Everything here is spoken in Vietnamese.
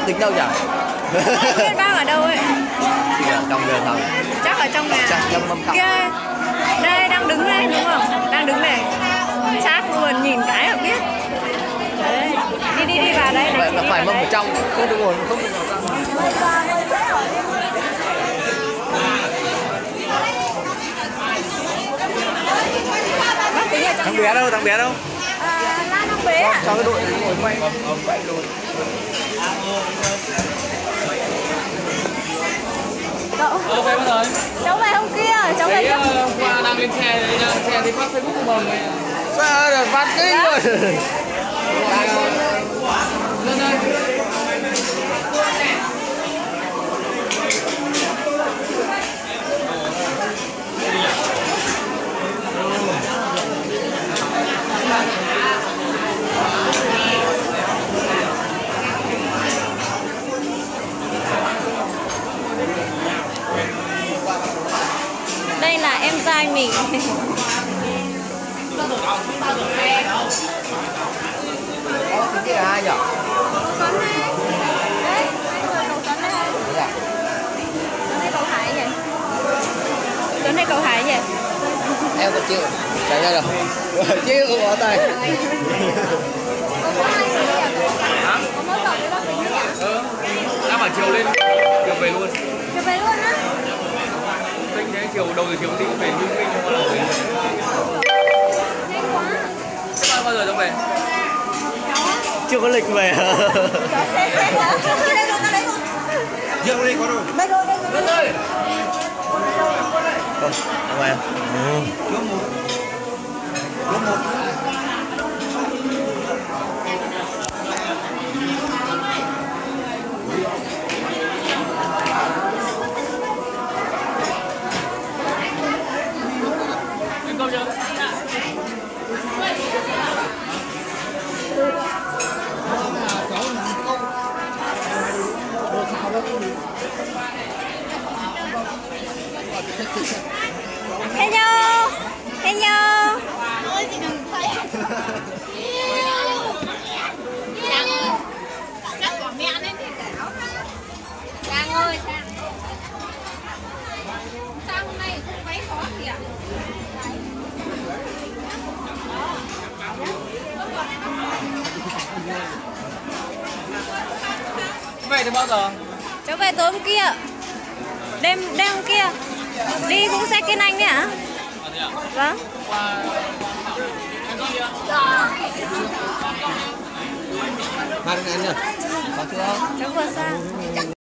Tính đâu nhỉ? Biết bác ở đâu ấy? Thì ở trong đường không? Chắc ở trong nhà. Trong mâm khóc. Kia, đây đang đứng đây đúng không? Đang đứng này. Chắc luôn nhìn cái là biết. Đấy. Đi vào đây này. Vậy phải mâm ở trong, không được ngồi, không được ngồi trong. Thằng bé đâu? Thằng bé đâu? Lan thằng bé à? Cho cái đội ngồi quay. Cậu. Về mất rồi. Cháu về hôm kia, cháu về trước. Hôm qua đang lên xe thì phát Facebook của mầm này. Sao rồi phát kinh rồi. Lên đây. Đây là em trai mình. Cái là ai nhỉ? Tuấn này. Đấy, người cậu Tuấn này. Tuấn này cậu Hải vậy. Tuấn này cậu Hải vậy. Em còn chịu chạy ra được. Chịu bỏ tay. Hả? Có mỗi cậu với bác Tính nhỉ? Đang bảo chiều lên, chiều về luôn. Chiều về luôn á? Tính thế chiều đầu giờ chiều tí về nhưng mình không có làm về. Nhanh quá. Thế bao giờ cháu về? Chưa có lịch về. Cháu xe quá. Đây rồi, ta lấy rồi. Dương đi có đâu? Đây rồi, đây rồi. Lên ơi. Không, không em. Lớp 1. Lớp 1. Em câu chưa? Hello. Hello. Trang ơi, Trang. Sao hôm nay không váy khó kìa? Về thì bao giờ? Cháu về tối hôm kia. Đêm hôm kia. Đi cũng xe Kiên Anh đấy hả? Vâng. Hai anh nhỉ? Có chưa? Cháu vừa sang.